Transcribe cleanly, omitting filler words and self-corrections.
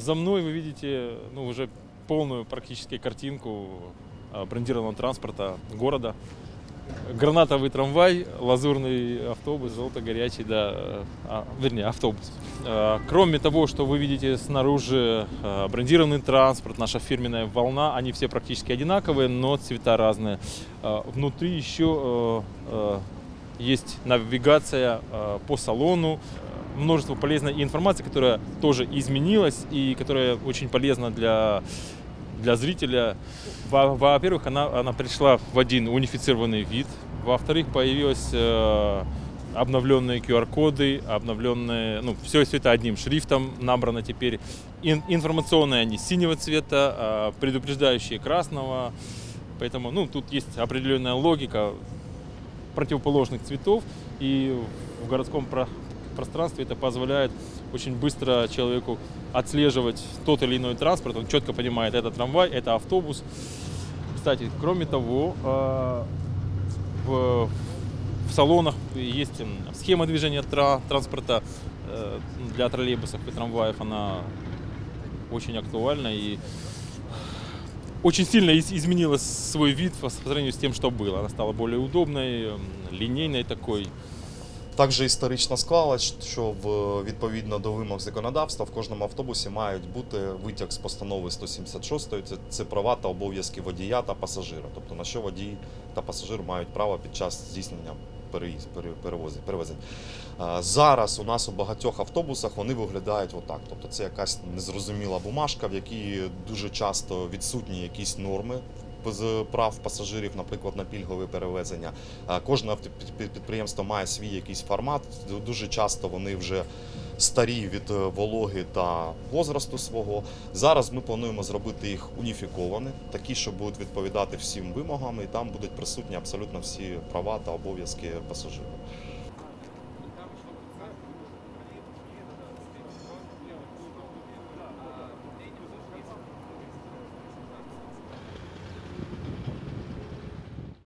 За мной вы видите уже полную практически картинку брендированного транспорта города. Гранатовый трамвай, лазурный автобус, желто-горячий, вернее, автобус. Кроме того, что вы видите снаружи брендированный транспорт, наша фирменная волна, они все практически одинаковые, но цвета разные. Внутри еще есть навигация по салону, множество полезной информации, которая тоже изменилась и которая очень полезна для зрителя. Во-первых, она пришла в один унифицированный вид. Во-вторых, появились обновленные QR-коды, все это одним шрифтом набрано теперь. Информационные они синего цвета, предупреждающие красного. Поэтому тут есть определенная логика противоположных цветов. И в городском пространстве это позволяет очень быстро человеку отслеживать тот или иной транспорт. Он четко понимает, это трамвай, это автобус. Кстати, кроме того, в салонах есть схема движения транспорта для троллейбусов и трамваев. Она очень актуальна и очень сильно изменила свой вид по сравнению с тем, что было. Она стала более удобной, лінійною такой. Також історично склалось, що відповідно до вимог законодавства в кожному автобусі мають бути витяг з постанови 176, це права та обов'язки водія та пасажира. Тобто на що водій та пасажир мають право під час здійснення перевезень. Зараз у нас у багатьох автобусах вони виглядають отак. Тобто це якась незрозуміла бумажка, в якій дуже часто відсутні якісь норми з прав пасажирів, наприклад, на пільгове перевезення. Кожне підприємство має свій якийсь формат. Дуже часто вони вже старі від вологи та возрасту свого. Зараз ми плануємо зробити їх уніфіковані, такі, що будуть відповідати всім вимогам, і там будуть присутні абсолютно всі права та обов'язки пасажирів.